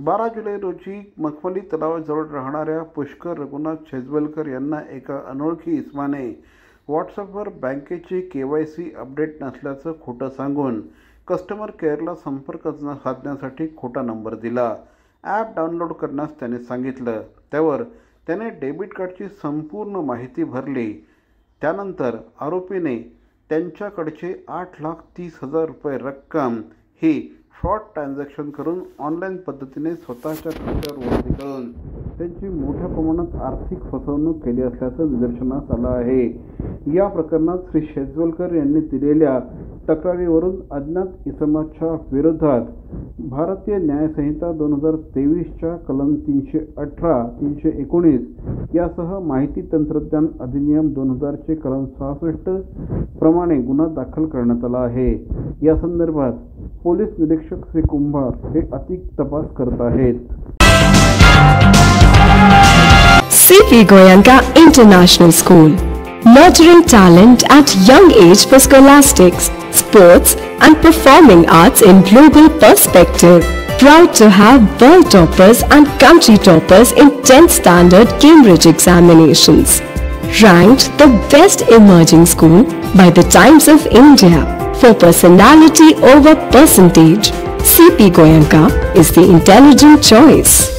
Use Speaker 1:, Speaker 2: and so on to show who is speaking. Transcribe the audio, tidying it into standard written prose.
Speaker 1: 12 जुलै रोजी मखमली तलावाजवळ राहणाऱ्या पुष्कर रघुनाथ शेजवलकर यांना एका अनोळखी इसमाने व्हॉट्सअपवर बँकेची KYC अपडेट नसल्याचं खोटं सांगून कस्टमर केअरला संपर्क साधण्यासाठी खोटा नंबर दिला. ॲप डाउनलोड करण्यास त्याने सांगितलं. त्यावर त्याने डेबिट कार्डची संपूर्ण माहिती भरली. त्यानंतर आरोपीने त्यांच्याकडचे 8,30,000 रुपये रक्कम ही फ्रॉड ट्रान्झॅक्शन करून ऑनलाईन पद्धतीने स्वतःच्या खात्यावर वरती करून त्यांची मोठ्या प्रमाणात आर्थिक फसवणूक केली असल्याचं निदर्शनास आलं आहे. या प्रकरणात श्री शेजवलकर यांनी दिलेल्या तक्रारीवरून अज्ञात इसमाच्या विरोधात भारतीय न्याय संहिता 2023च्या कलम 318, 319 यासह माहिती तंत्रज्ञान अधिनियम 2000चे कलम 66 प्रमाणे गुन्हा दाखल करण्यात आला आहे. या संदर्भात पोलीस निरीक्षक श्री कुंभार हे अधिक तपास करत आहेत.
Speaker 2: CP Goenka International School, nurturing talent at young age for scholastics, sports and performing arts in global perspective. Proud to have world toppers and country toppers in 10th standard Cambridge examinations. Ranked the best emerging school by the Times of India for personality over percentage. CP Goenka is the intelligent choice.